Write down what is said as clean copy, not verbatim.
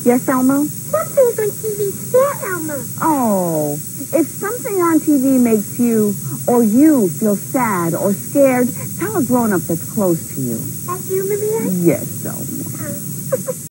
Yes, Elmo? Something's on TV scare Elmo. Oh, if something on TV makes you or you feel sad or scared, tell a grown-up that's close to you. That's you, Maria? Yes, Elmo.